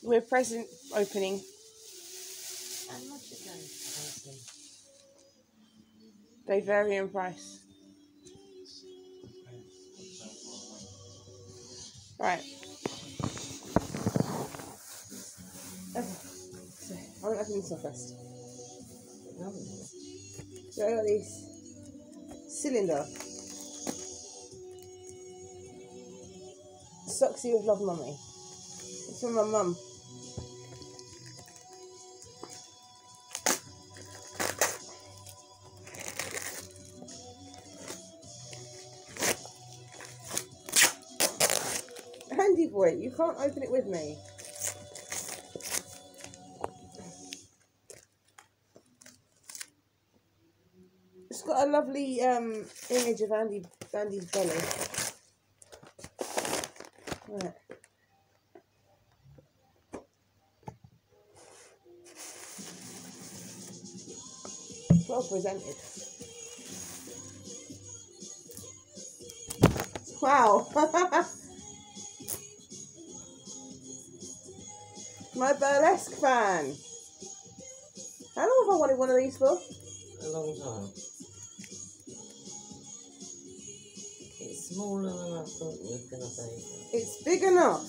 We're present opening. How much are they? They vary in price. Right. Okay. So, I'm going to open this one first. So I got this cylinder. Soxy with Love Mummy. It's from my mum. Handy boy, you can't open it with me. It's got a lovely image of Andy's belly. Right. Well presented. Wow. My burlesque fan. How long have I wanted one of these for? A long time. It's smaller than I thought it was going to be. It's big enough.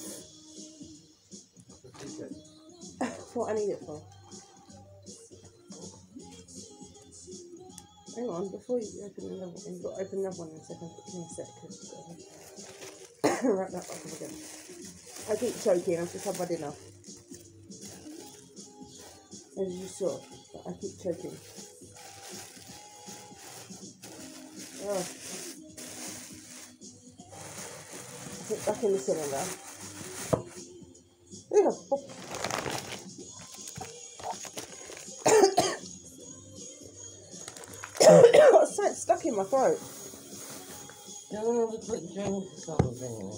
What I need it for. Hang on, before you open another one, you've got to open another one in a second. Give me a sec. Wrap that up again. I keep choking, I've just had my dinner. As you saw, but I keep choking. Oh. Put it back in the cylinder. There you go. Got something stuck in my throat. Don't have a quick drink or something.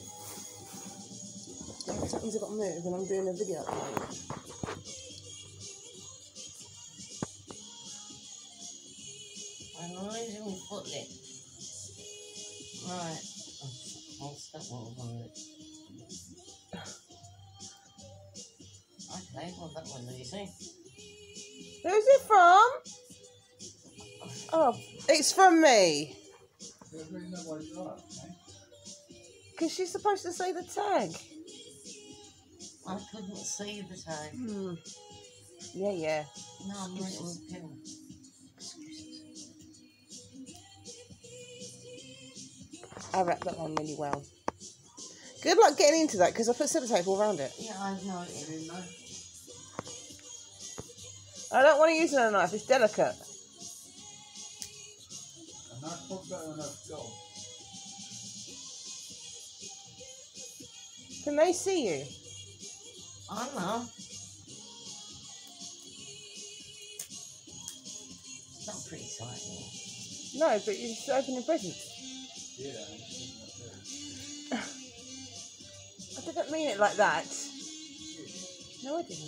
Something's got to move and I'm doing a video at the moment. I'm losing my foot lip. Right. I'll stop on it. Okay, well that one easy. Who's it from? Oh, it's from me. Because she's supposed to say the tag. I couldn't see the tag. Yeah. No, I'm right on the pill. I wrapped that one really well. Good luck getting into that because I put sellotape all around it. Yeah, I know it. I don't want to use another knife, it's delicate. A knife probably better than a gold. Can they see you? I know. It's not pretty sight. No, but you're just opening presents. Yeah. I didn't mean it like that. No, I didn't.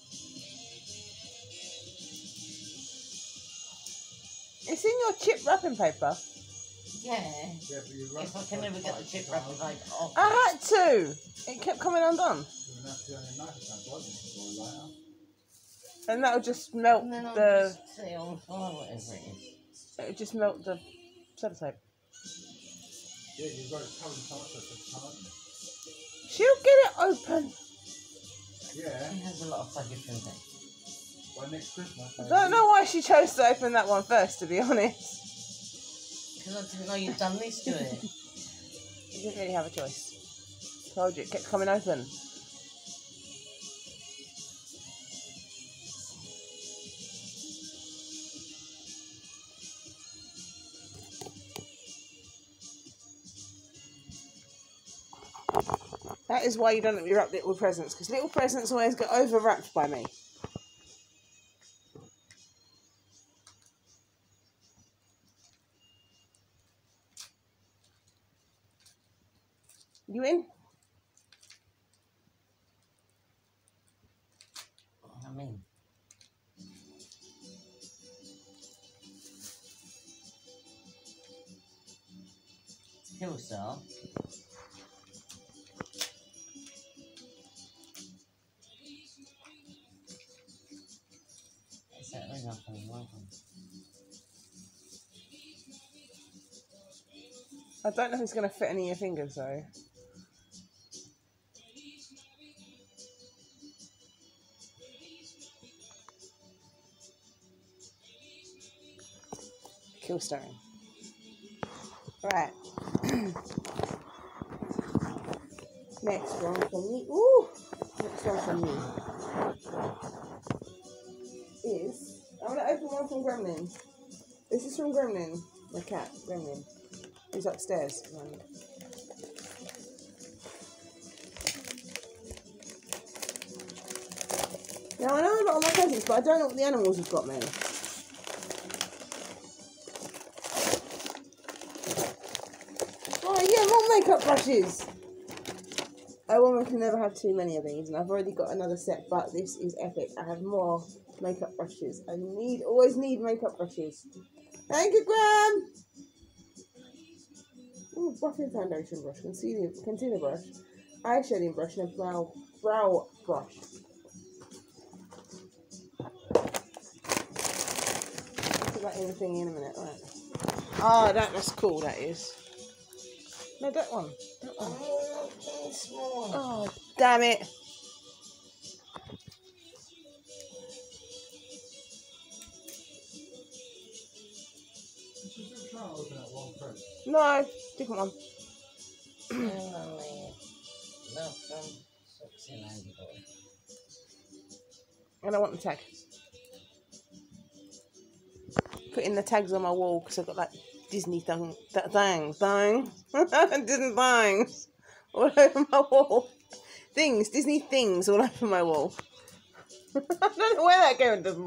It's in your chip wrapping paper. Yeah. Yeah, but you If I can never get the chip wrapping paper off. I had to. It kept coming undone. And that'll just melt And then I'll the... just set it on fire, whatever it is. It'll just melt the sellotape. Yeah, you've got it covered in so much that it's not open. She'll get it open. Yeah. She has a lot of fucking things. By next Christmas. I don't know why she chose to open that one first, to be honest. Because I didn't know you'd done this to it. You didn't really have a choice. Told you, it kept coming open. That is why you don't let me wrap little presents, because little presents always get over-wrapped by me. You in? I mean. Hillstar. nothing, welcome. I don't know if it's going to fit any of your fingers though. Killstone. Right. Next one from me. Ooh! Next one from me is... I'm going to open one from Gremlin. This is from Gremlin. My cat, Gremlin. He's upstairs. Now, I know a lot of my presents, but I don't know what the animals have got me. Oh, yeah, more makeup brushes. A woman can never have too many of these, and I've already got another set, but this is epic. I have more makeup brushes. I always need makeup brushes. Thank you, Graham. Ooh, buffing foundation brush, concealer brush, eyeshading brush, and a brow brush. I'll put that in the thing in a minute, right? Oh, that's cool, that is. No, that one. That one. Oh, damn it. No, different one. And I want the tag. Putting the tags on my wall because I've got like Disney things Disney things all over my wall. Disney things all over my wall. I don't know where that came into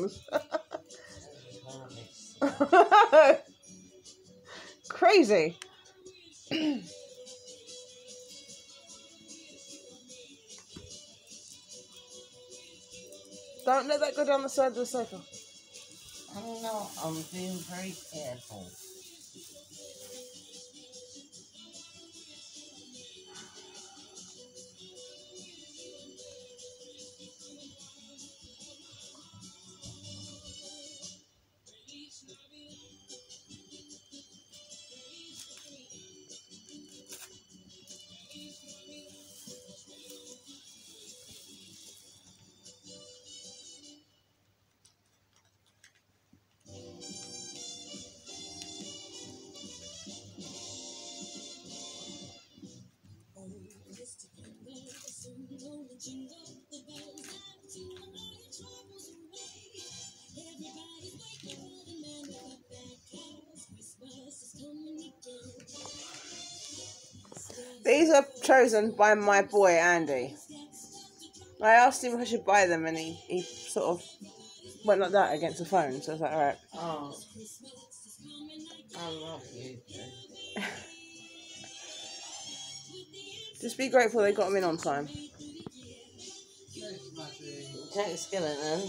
things. Crazy. Don't let that go down the side of the sofa. I'm not. I'm being very careful. These are chosen by my boy Andy. I asked him if I should buy them, and he sort of went like that against the phone. So I was like, all right. Oh, I love you. Just be grateful they got them in on time. Jack Skellington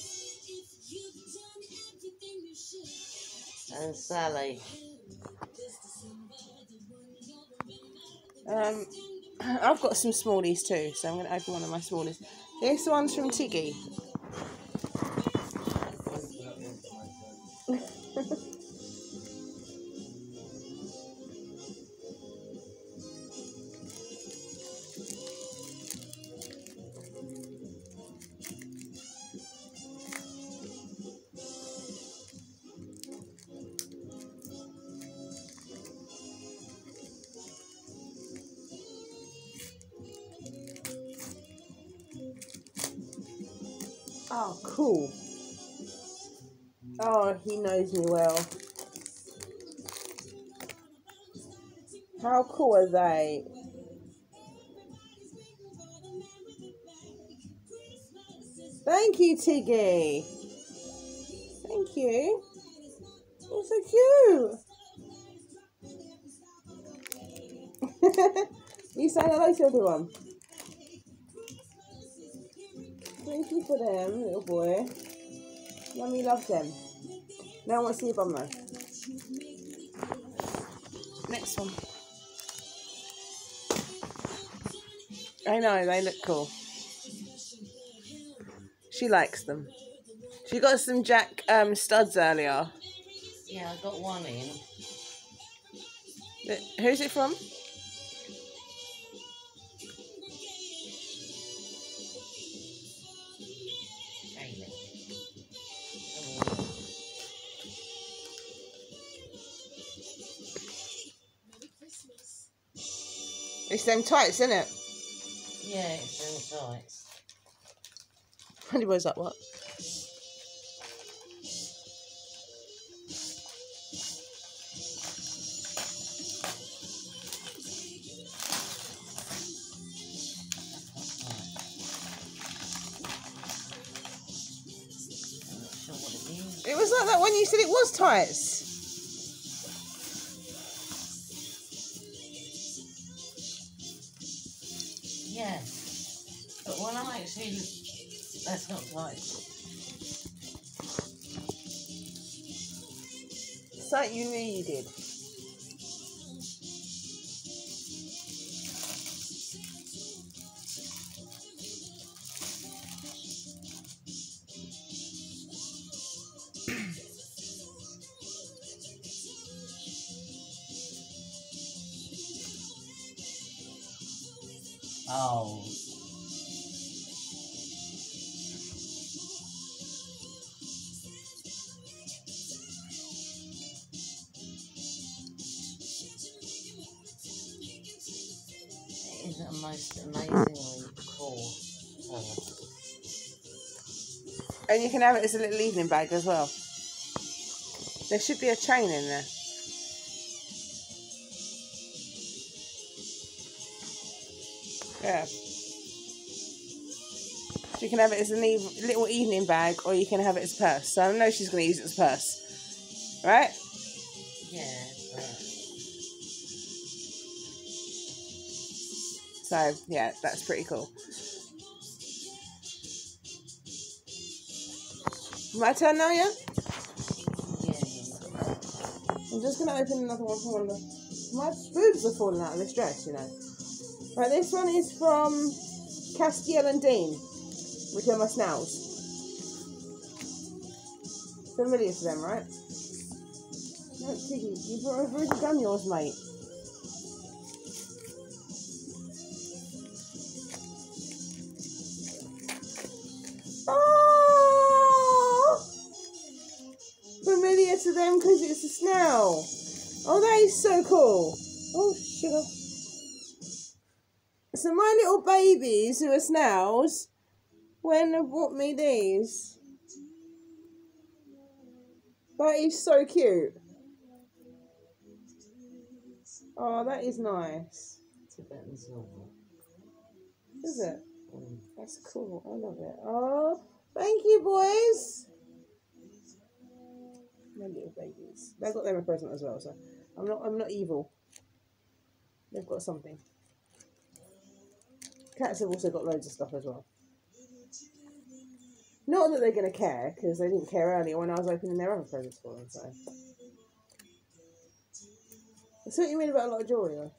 and Sally. I've got some smallies too, so I'm going to open one of my smallies. This one's from Tiggy. Oh, cool. Oh, he knows me well. How cool are they? Thank you, Tiggy. Thank you. You're so cute. You say hello to everyone. Thank you for them, little boy. Mummy loves them. Now I want to see your bum though. Next one. I know, they look cool. She likes them. You got some Jack studs earlier. Yeah, I got one in. Who's it from? Jamie. It's them tights, isn't it? Yeah, it's them tights. Honey boy's like, what? I'm not sure what it is. It was like that when you said it was tights. Yeah. But when I actually... That's not tight. Something you knew you did. Oh. It is the most amazingly cool colour. And you can have it as a little evening bag as well. There should be a chain in there. Yeah. So you can have it as a little evening bag, or you can have it as a purse. So I know she's going to use it as a purse. Right? Yeah, but... So, yeah, that's pretty cool. My turn now, yeah? Yeah. I'm just going to open another one for wonder. My boobs are falling out of this dress, you know. Right, this one is from Castiel and Dean, which are my snails. Familiar to them, right? No, Tiggy, you've already done yours, mate. Oh! Familiar to them because it's a snail. Oh, that is so cool. Oh, sugar. So my little babies who are snails, when have bought me these. That is so cute. Oh, that is nice. Tibetan silver. Is it? Mm. That's cool. I love it. Oh, thank you, boys. My little babies. I got them a present as well, so I'm not evil. They've got something. Cats have also got loads of stuff as well. Not that they're going to care, because they didn't care earlier when I was opening their other presents for them, so. That's what you mean about a lot of jewellery, though.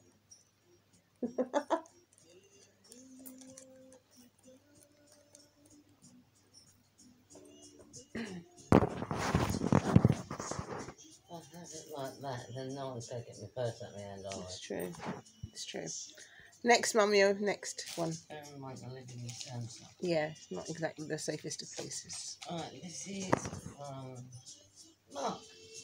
If I have it like that, then no one's going to get my purse out of my hand, are It's true. It's true. Next, Mummy, next one. Bear in mind I live in the centre. Yeah, it's not exactly the safest of places. Alright, this is from Mark.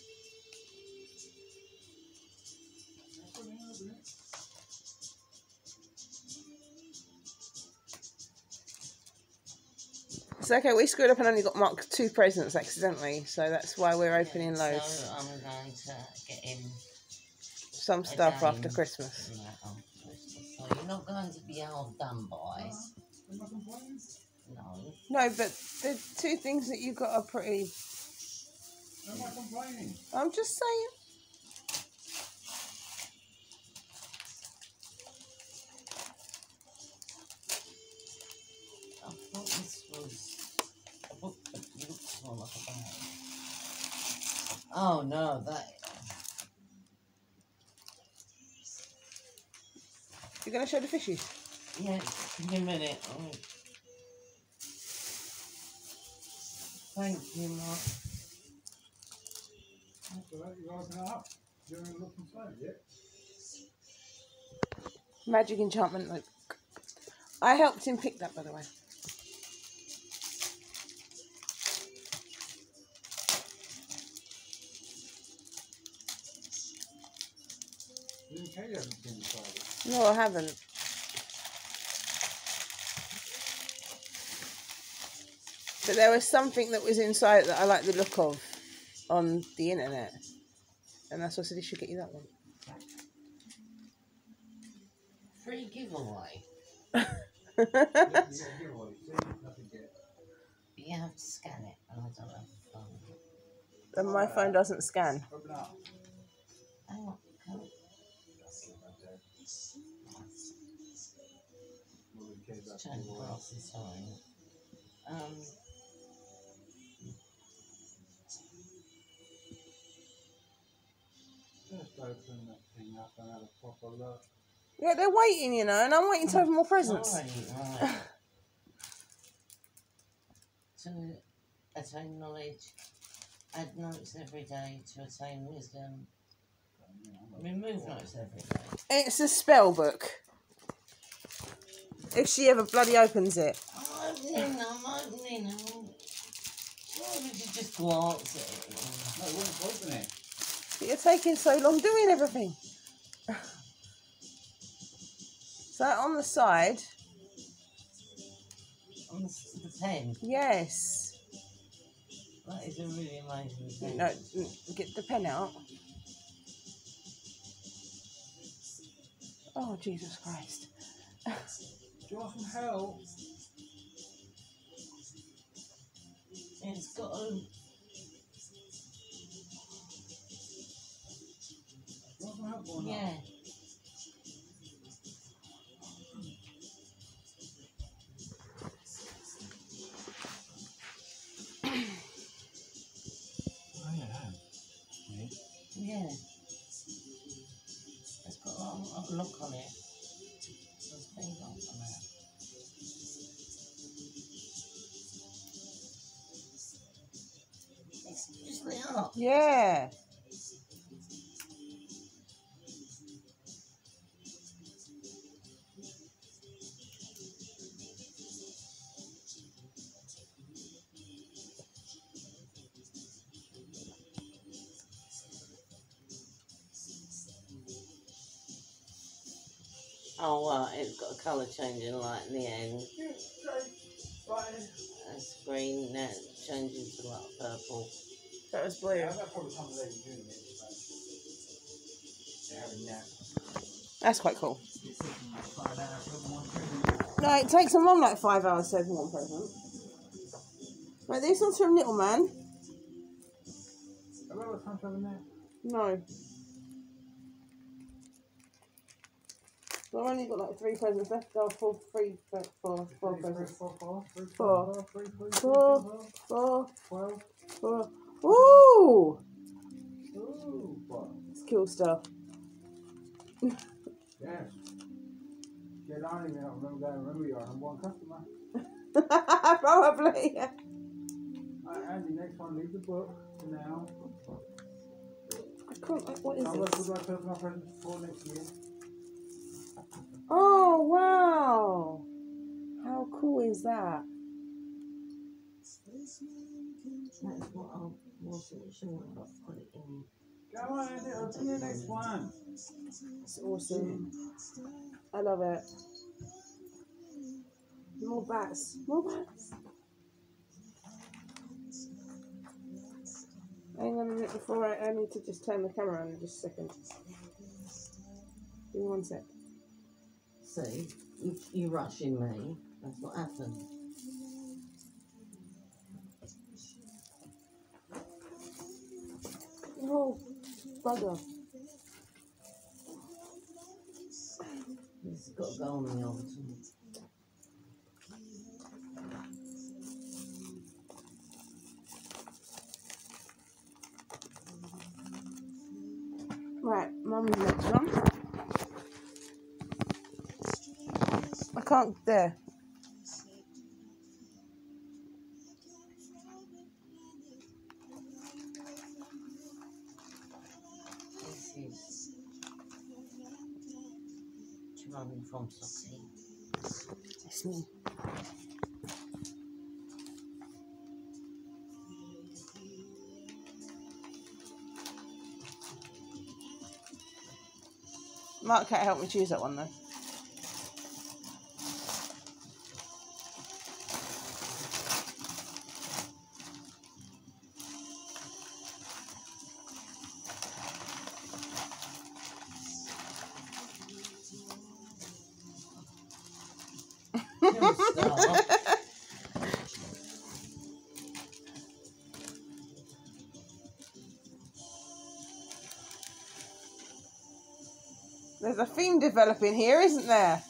It's okay, we screwed up and only got Mark 2 presents accidentally, so that's why we're opening loads. So I'm going to get him Some stuff again. after Christmas. No, after Christmas. So you're not going to be all done by. No. No, but the 2 things that you got are pretty... Am I complaining? I'm just saying. I thought this was a book that looks more like a bag. Oh no, that... You're going to show the fishies? Yeah, give me a minute. Thank you, Mark. That's all right, you open it up. You haven't looked inside yet. Magic enchantment. Like, I helped him pick that, by the way. You didn't tell you haven't seen inside it. No, I haven't. But there was something that was inside that I like the look of on the internet. And that's why I said he should get you that one. Free giveaway. You get a giveaway, see? Nothing yet. But you have to scan it, and I don't have a phone. And my phone doesn't scan. Open up. Hang on, come on. Nobody cares about Turn the giveaway. glasses on. Just open that thing up and have a proper look. Yeah, they're waiting, you know, and I'm waiting to have more presents. Right. To attain knowledge, add notes every day to attain wisdom. Remove notes every day. It's a spell book. If she ever bloody opens it. I'm opening them. Why would you just glance at it? No, it won't open it. But you're taking so long doing everything. So on the side, On the pen. yes. That is a really amazing thing. No, get the pen out. Oh, Jesus Christ. Do you want some help? It's got a... Do you want some help or not? Yeah. Oh, yeah. Yeah. It's got a lock on it. There's things on that. It's just lit up. Yeah. Oh, it's got a colour changing light in the end. Right. That's green, now it changes to like purple. That was blue. Yeah, that probably comes later doing it. They're having that. That's quite cool. It's taking like 5 hours to open one present. No, it takes them long like 5 hours to open one present. Right, this one's from Little Man. Have I got time to open that? No. So I've only got like 3 presents left. Go for 4 presents. 4. 12. 4. Ooh! Ooh, what? It's cool stuff. Yes. Yeah, I don't even remember you are. I'm one customer. Probably. Andy, next one, leave the book for now. I can't, what is I'll this? look like to open my presents for next year. Oh, wow. How cool is that? That's what I wasn't sure about put it in. Go on, Andy, open the next one. It's awesome. I love it. More bats. More bats. Hang on a minute before I need to just turn the camera on in just a second. Give me 1 sec. See, you rushing me. That's what happened. Oh, bugger. It's got to go on the old one. Right, Mum's next one. I can't, there. running from Soxy. It's me. Mark can't help me choose that one though. There's a theme developing here, isn't there?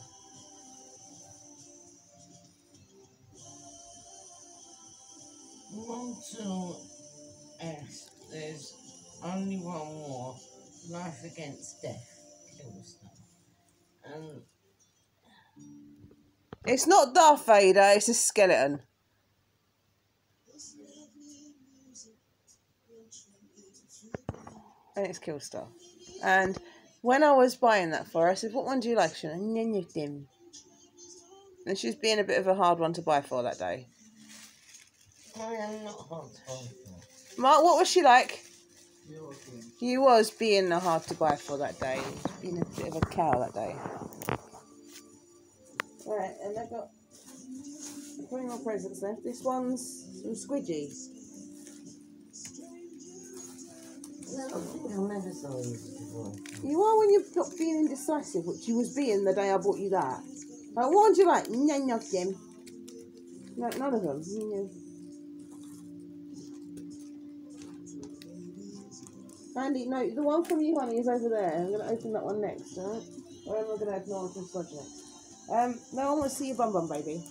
One to S. There's only one more. Life Against Death. Killstar. And It's not Darth Vader, it's a skeleton. And it's Killstar. And when I was buying that for her, I said, what one do you like? She went, none of them. And she was being a bit of a hard one to buy for that day. I am not hard to buy for. Mark, what was she like? You was being hard to buy for that day. Being a bit of a cow that day. Right, and I've got 20 more presents left. This one's some squidgies. No, I think I've never saw you before. You are when you've got being indecisive, which you was being the day I bought you that. Like, what would you like? None of them. No, none of them. Andy, no, the one from you, honey, is over there. I'm going to open that one next, alright? Or am I going to open one from Sludge next? No one wants to see your bum bum, baby.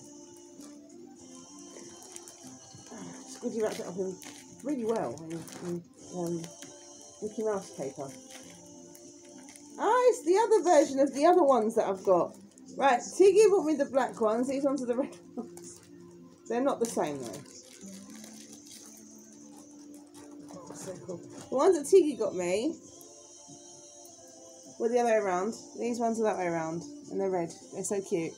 Squidgy wrapped it up in really well in Mickey Mouse paper. Ah, it's the other version of the other ones that I've got. Right, Tiggy bought me the black ones, these ones are the red ones. They're not the same though. So cool. The ones that Tiggy got me were the other way around. These ones are that way around. And they're red. They're so cute.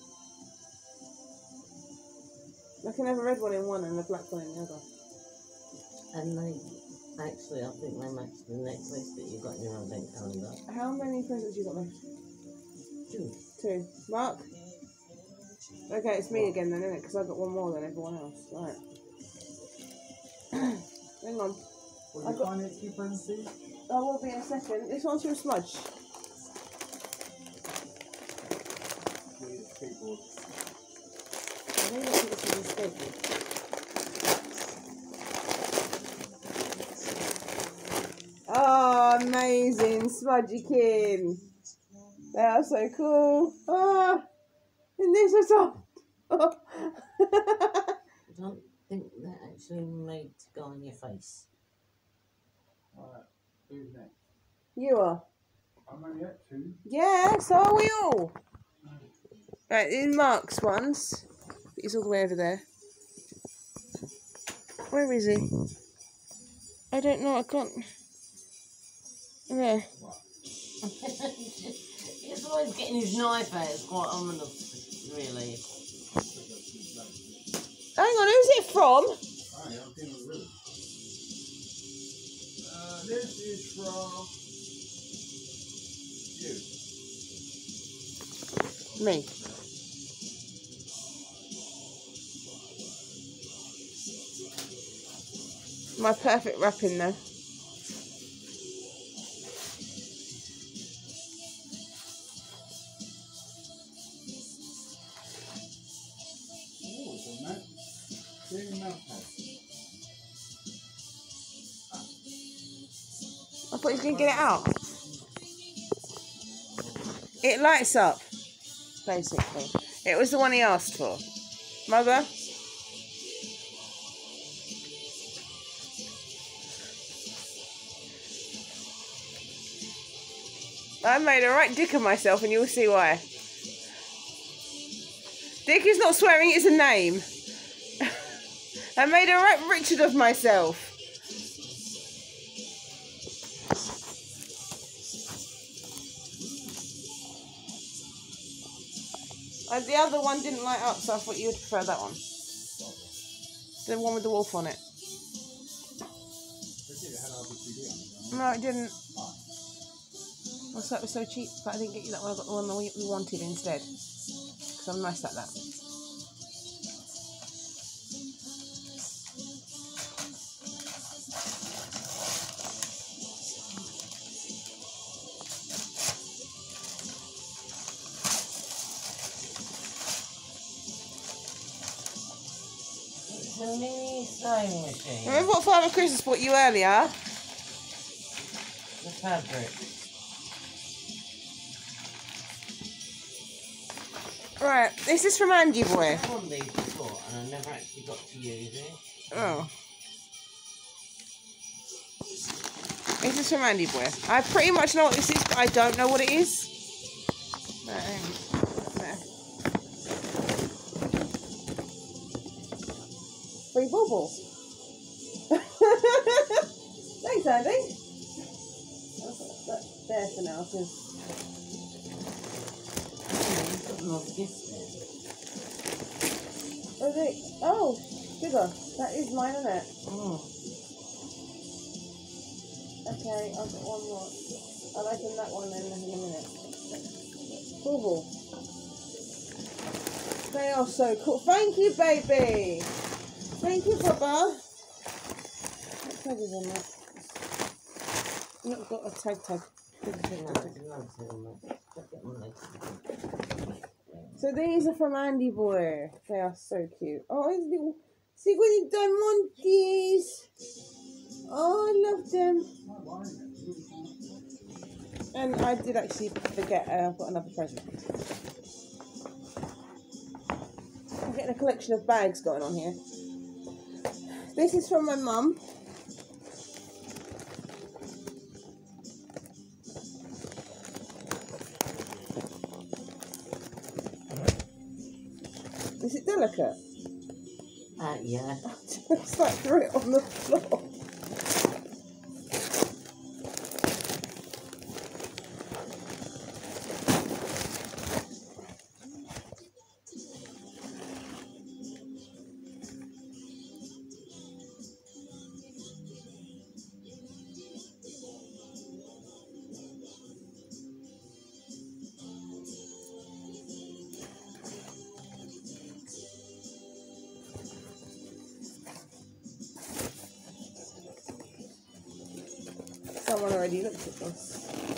I can have a red one in one and a black one in the other. And they, actually, I think they match the necklace that you got in your advent calendar. How many presents you got left? 2. 2. Mark? Okay, it's me again then, isn't it? Because I got one more than everyone else. Right. Hang on. Will you find it, keep and see? I will be in a second. This one's from Smudge. Skateboard. I think this is a skateboard. Oh, amazing. Smudgykin. They are so cool. Oh, and this is all. Oh. I don't think they're actually made to go on your face. Alright, who's next? You are. I'm only at 2. Yeah, so are we all. Right, in Mark's ones. He's all the way over there. Where is he? I don't know, I can't. There. He's always getting his knife out. It's quite ominous, really. Hang on, who's it from? Hi, I'm Tim Willis. This is from you. Me. My perfect wrapping though. Oh, it's a mouse. Big mouse pad. I thought he was going to get it out. It lights up, basically. It was the one he asked for. Mother? I made a right dick of myself and you'll see why. Dick is not swearing, it's a name. I made a right Richard of myself. The other one didn't light up, so I thought you would prefer that one. The one with the wolf on it. No, it didn't. I thought it was so cheap, but I didn't get you that one. I got the one that we wanted instead. Because I'm nice like that. It's a mini sewing machine. Remember what Father Christmas bought you earlier? The fabric. Right, this is from Andy Boy. I've won these before and I never actually got to use it. Oh. This is from Andy Boy. I pretty much know what this is, but I don't know what it is. Free bauble. Thanks, Andy. That's there for now, because You've got more gifts there. oh, sugar. That is mine, isn't it? Oh. Okay, I've got one more. I'll open that one then in a minute. Bauble. They are so cool. Thank you, baby. Thank you, Papa. What tag is on that? Not got a tag. So these are from Andy Boy. They are so cute. Oh, his little Sigurd monkeys. Oh, I love them. And I did actually forget I've got another present. I'm getting a collection of bags going on here. This is from my mum. Is it delicate? Yeah. Just like threw it on the floor. Someone already looked at this.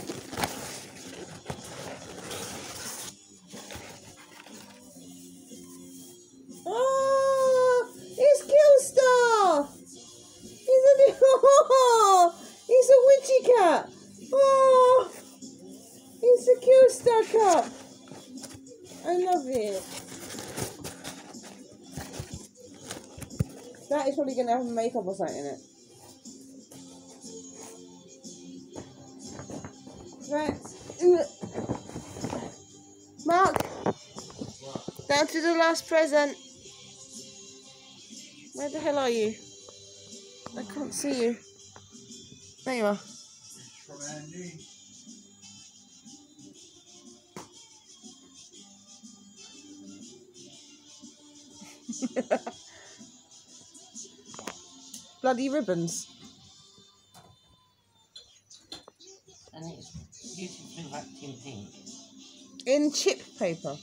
Oh, it's Killstar! He's a witchy cat! Oh, it's a Killstar cat! I love it. That is probably going to have makeup or something in it. Right. Mark, down to the last present. Where the hell are you? I can't see you. There you are. From Andy. Bloody ribbons. And it's beautifully wrapped in pink. In chip paper.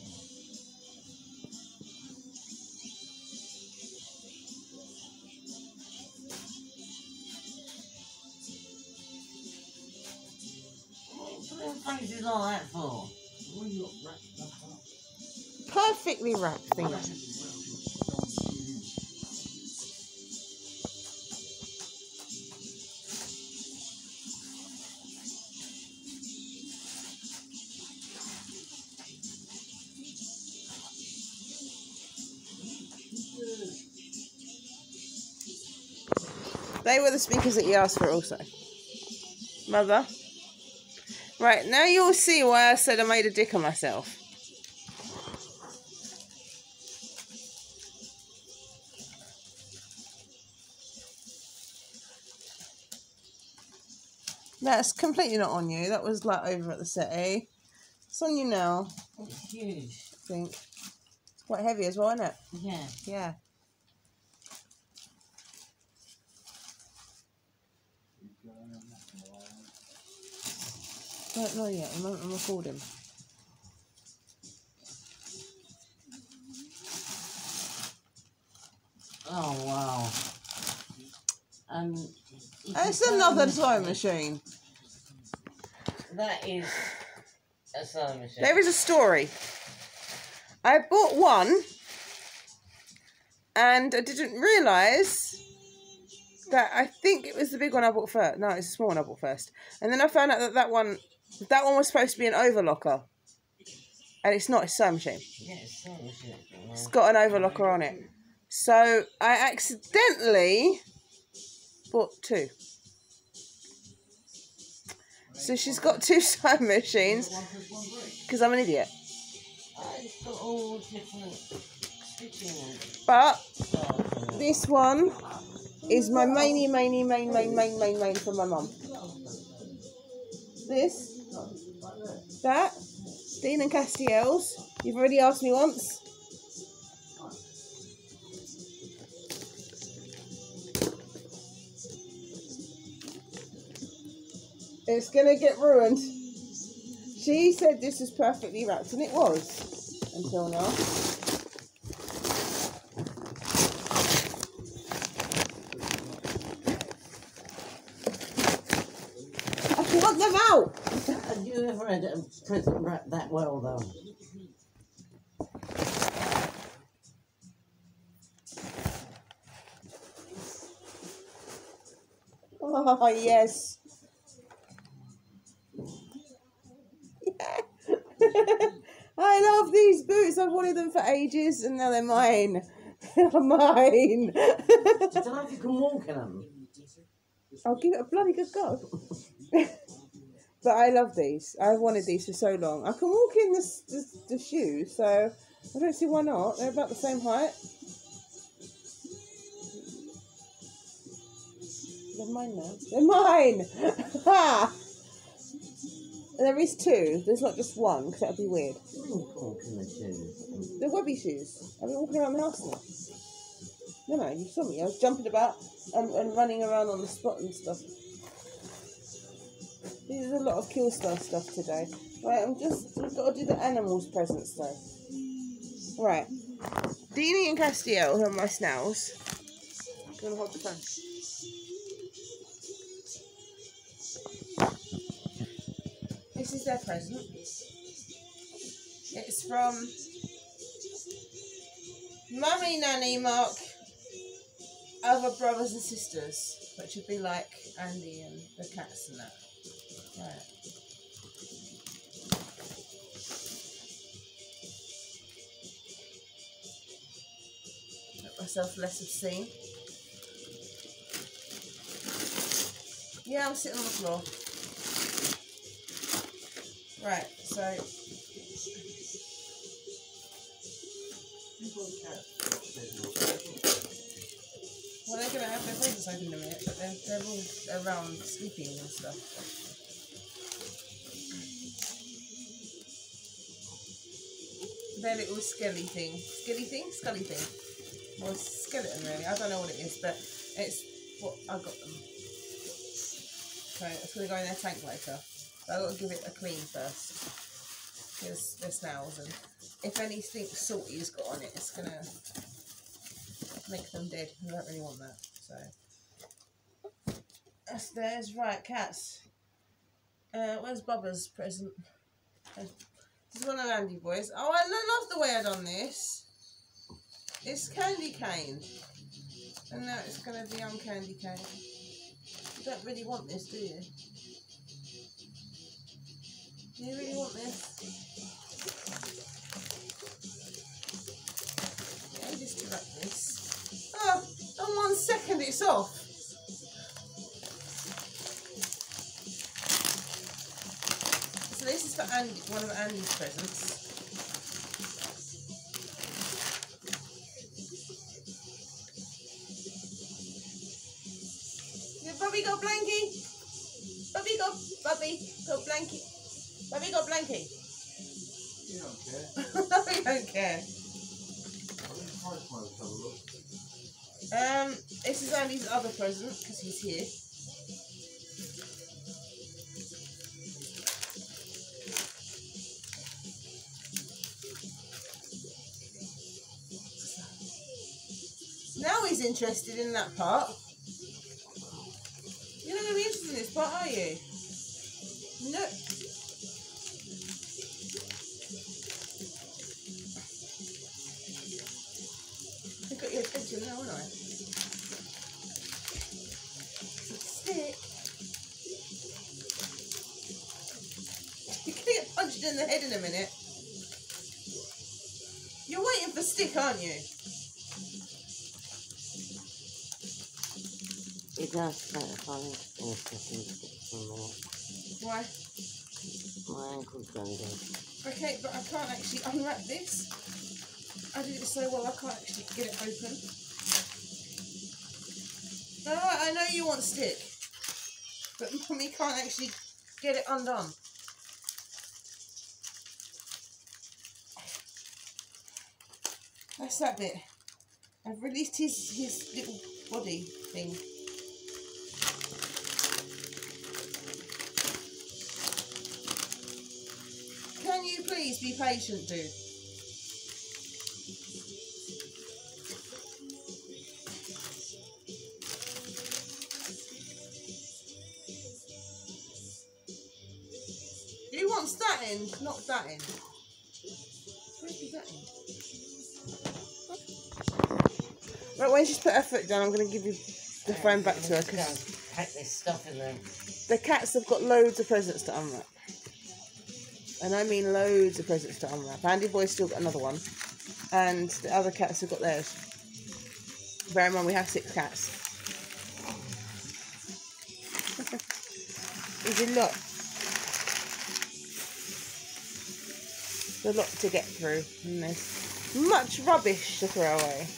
What the fuck is all that for? What have you got wrapped up? Perfectly wrapped things. They were the speakers that you asked for also. Mother. Right, now you'll see why I said I made a dick of myself. That's completely not on you. That was like over at the settee. It's on you now. It's huge. think. It's quite heavy as well, isn't it? Yeah. Yeah. I don't know yet. I'm recording. Oh wow. It's another sewing machine. That is a sewing machine. There is a story. I bought one and I didn't realise that I think it was the big one I bought first. No, it's the small one I bought first. And then I found out that that one was supposed to be an overlocker. And it's not, it's a sewing machine. Yeah, it's a sewing machine. It's got an overlocker on it. So I accidentally bought two. So she's got two sewing machines because I'm an idiot. It's got all different stitching. But styles. this one is my main for my mum. This, that, Dean and Castiel's. You've already asked me once. It's gonna get ruined. She said this was perfectly wrapped, and it was until now. I want them out. Have you ever had a present wrapped that well, though? Oh yes. I love these boots. I've wanted them for ages, and now they're mine. They're mine. I don't know if you can walk in them. I'll give it a bloody good go. But I love these. I've wanted these for so long. I can walk in the shoes, so I don't see why not. They're about the same height. They're mine now. They're mine! Ha! There is two. There's not just one, because that would be weird. Walking the shoes. They're webby shoes. I've been walking around the house now. No, you saw me. I was jumping about and running around on the spot and stuff. There's a lot of Kill Star stuff today. Right, we've got to do the animals presents though. Right. Deanie and Castiel, who are my snails. I'm going to hold the phone. This is their present. It's from Mummy, Nanny, Mark, other brothers and sisters, which would be like Andy and the cats and that. Right. Make myself less obscene. Yeah, I'm sitting on the floor. Right, so well, they're going to have their presents open in a minute, but they're all around sleeping and stuff. Their little skelly thing. Scully thing. Well, skeleton really. I don't know what it is, but it's what I got them. So it's going to go in their tank later. So I've got to give it a clean first. Because they're snails, and if anything salty has got on it, it's going to make them dead. I don't really want that. So that's theirs. Right, cats. Where's Bubba's present? This is one of Andy boys. Oh, I love the way I done this. It's candy cane. And now it's going to be on candy cane. You don't really want this, do you? Do you really want this? Yeah, just wrap this. Oh, in 1 second it's off. So this is for Andy, one of Andy's presents. Bubby got blankie. Bubby got blankie. Bubby got blankie. You don't care. I don't care. Price might have a look. This is Andy's other present because he's here. Now he's interested in that part. You're not going to be interested in this part, are you? No. I've got your attention now, haven't I? Stick. You're going to get punched in the head in a minute. You're waiting for Stick, aren't you? It does kind of funny in a second for a minute. Why? My ankle's going dead. Okay, but I can't actually unwrap this. I did it so well, I can't actually get it open. Alright, I know you want Stick, but Mummy can't actually get it undone. That's that bit. I've released his little body thing. Can you please be patient, dude? You want that end, not that end. Where's that end? Right, when she's put her foot down, I'm going to give you the phone back to her because Pack this stuff in there. the cats have got loads of presents to unwrap. And I mean loads of presents to unwrap. Andy Boy's still got another one. And the other cats have got theirs. Bear in mind, we have 6 cats. There's a lot. There's a lot to get through. And there's much rubbish to throw away.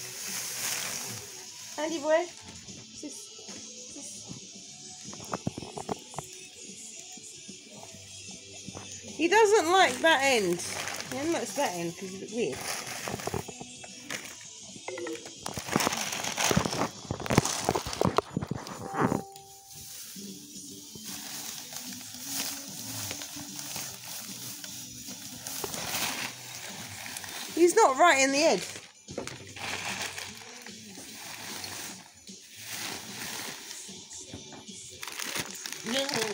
Andy Boy? He doesn't like that end. He only likes that end because it's weird. He's not right in the head. No.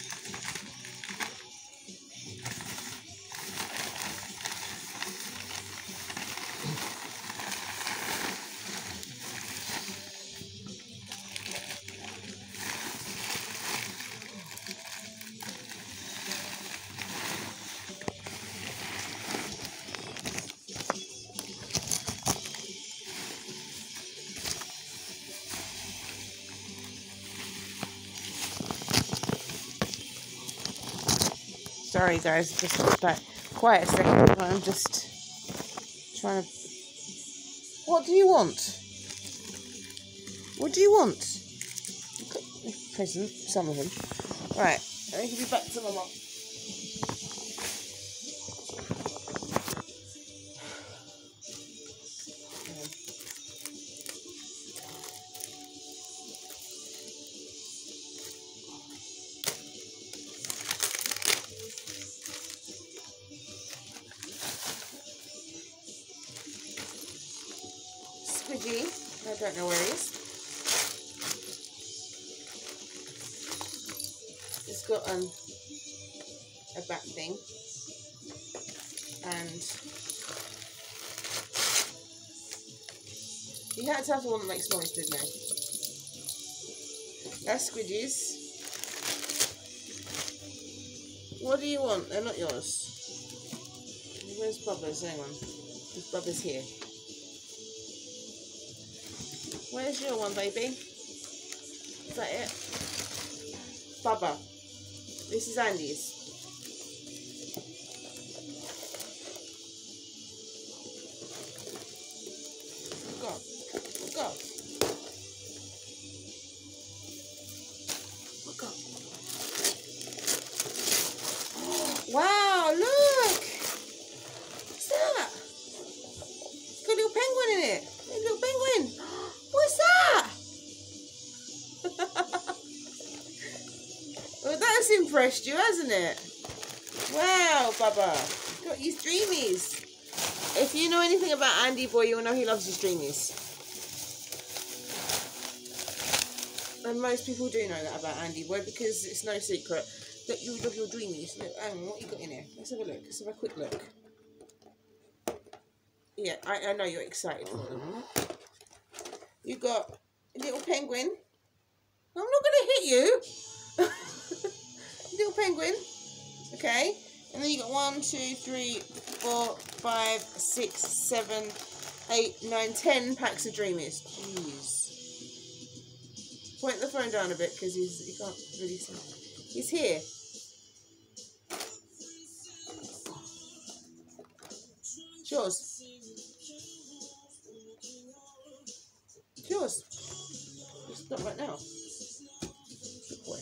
Sorry guys, just back. Quiet a second. I'm just trying to... What do you want? What do you want? You've got a present, some of them. Right, let me give you back to my mum. Squidgy, I don't know where he is. It's got a back thing, and you had to have the one that makes noise, didn't you? That's Squidgy's. What do you want? They're not yours. Where's Bubba's? Hang on. Because Bubba's here. Where's your one, baby? Is that it? Bubba. This is Andy's. Go. Go. Go. Wow, look! penguin in it. Hey, little penguin. What's that? Well, that's impressed you, hasn't it? Wow, Bubba. Got his dreamies. If you know anything about Andy Boy, you'll know he loves his dreamies. And most people do know that about Andy Boy because it's no secret that you love your dreamies. Look, hang on, what you got in here? Let's have a look. Let's have a quick look. Yeah, I know you're excited for them. You got a little penguin. I'm not going to hit you. Little penguin. Okay. And then you got 1, 2, 3, 4, 5, 6, 7, 8, 9, 10 packs of dreamies. Jeez. Point the phone down a bit because he can't really see. He's here. It's yours. It's yours. It's not right now. Good boy.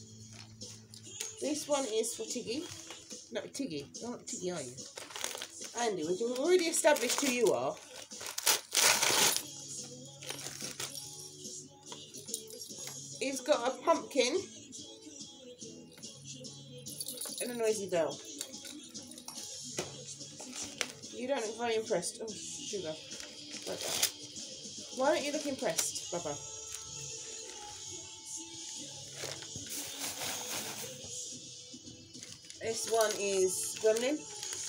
This one is for Tiggy. No, Tiggy. You're not Tiggy, are you? Andy, we've already established who you are. He's got a pumpkin and a noisy bell. You don't look very impressed. Oh, sugar. Like that. Why don't you look impressed, Bubba? This one is Gremlin.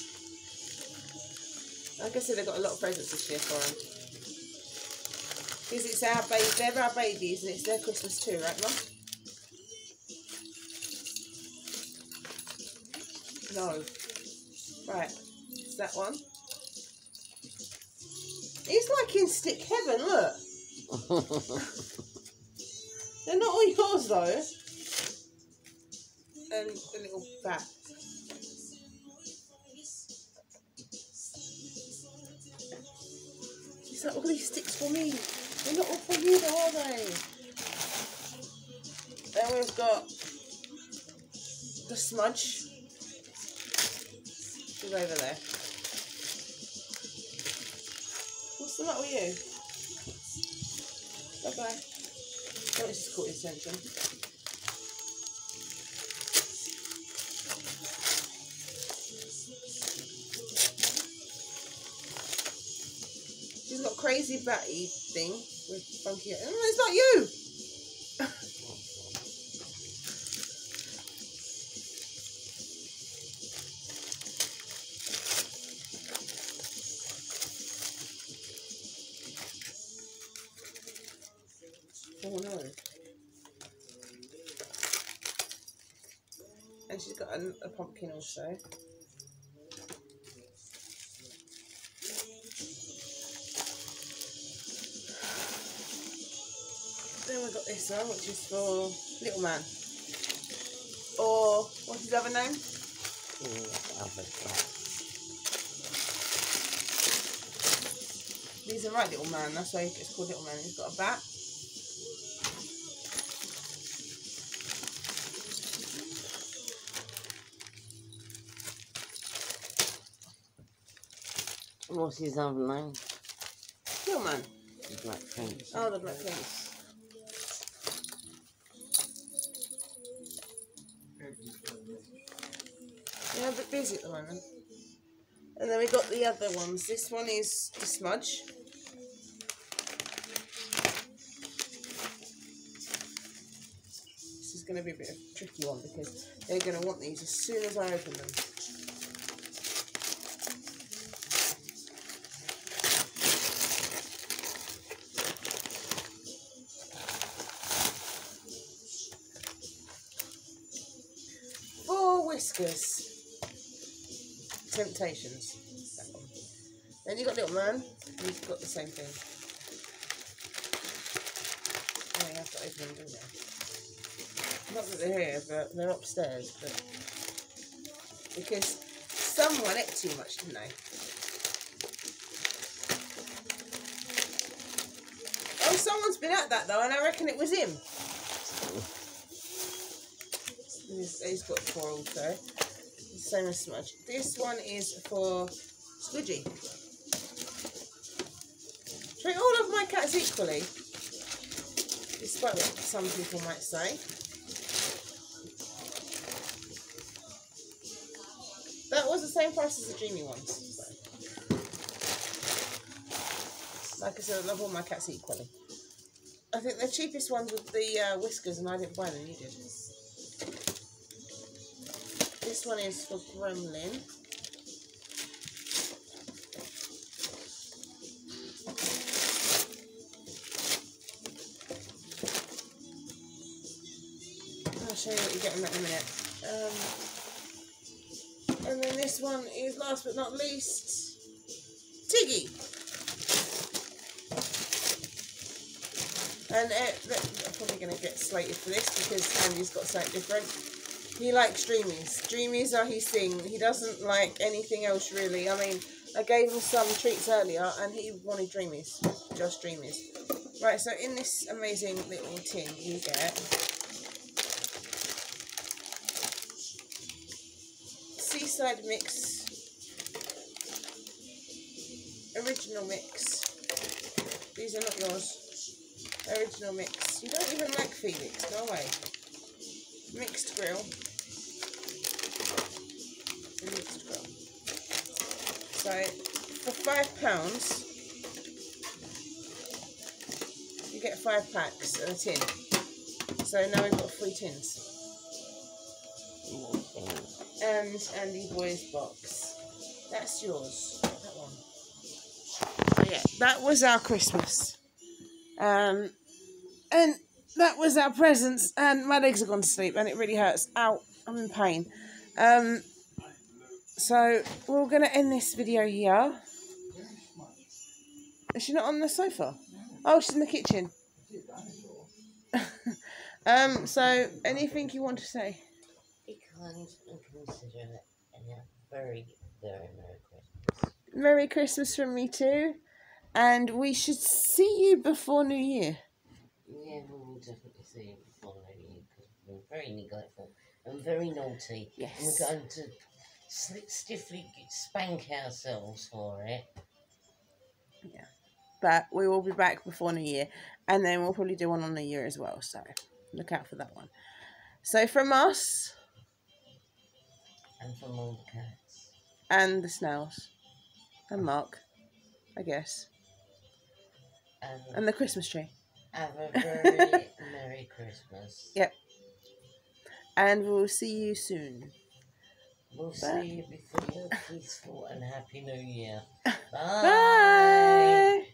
Like I said, I've got a lot of presents this year for him. Because it's our baby, they're our babies and it's their Christmas too, right, Mum? No. Right, it's that one. He's like in stick heaven, look. They're not all yours though. And the little bat. Is that all these sticks for me? They're not all for you though, are they? Then we've got the smudge. She's over there. What's the matter with you? Bye-bye. Oh, it's just caught his attention. She's got crazy batty thing with funky. Oh, it's not you! Oh no. And she's got a pumpkin also. Then we've got this one, which is for Little Man. Or, what's his other name? He's a right little man, that's why it's called Little Man. He's got a bat. What's his other name? Little Man. The Black Prince. Oh, the Black Prince. Yeah, a bit busy at the moment. And then we got the other ones. This one is the smudge. This is going to be a bit of a tricky one because they're going to want these as soon as I open them. Whiskers. Temptations. That one. Then you got Little Man. You've got the same thing. Yeah, you have to open them, don't you? Not that they're here, but they're upstairs. But because someone ate too much, didn't they? Oh, someone's been at that though, and I reckon it was him. He's got 4 also. Same as Smudge. This one is for Squidgy. my cats equally, despite what some people might say. That was the same price as the Dreamy ones. So. Like I said, I love all my cats equally. I think the cheapest ones were the whiskers, and I didn't buy them, you did. This one is for Gremlin. I'll show you what you get in that in a minute. And then this one is, last but not least, Tiggy. And I'm probably going to get slated for this because Andy's got something different. He likes Dreamies. Dreamies are his thing. He doesn't like anything else really. I mean, I gave him some treats earlier and he wanted Dreamies. Just Dreamies. Right, so in this amazing little tin you get Seaside Mix, Original Mix. These are not yours. Original Mix. You don't even like Felix, go away. Mixed Grill. Mixed Grill. So, for £5, you get 5 packs of a tin. So now we've got 3 tins. And Andy Boy's box. That's yours. That one. So yeah, that was our Christmas. And that was our presents. And my legs have gone to sleep and it really hurts. Ow, I'm in pain. So we're going to end this video here. Is she not on the sofa? Oh, she's in the kitchen. So anything you want to say? Be kind and considerate, and have a very, very Merry Christmas. Merry Christmas from me too. And we should see you before New Year. Yeah, we will definitely see you before New Year because we've been very neglectful and very naughty. Yes. And we're going to stiffly spank ourselves for it. Yeah. But we will be back before New Year. And then we'll probably do one on New Year as well. So look out for that one. So from us. And from all the cats. And the snails. And Mark, I guess. And the Christmas tree. Have a very Merry Christmas. Yep. And we'll see you soon. We'll see you before your peaceful and happy New Year. Bye. Bye.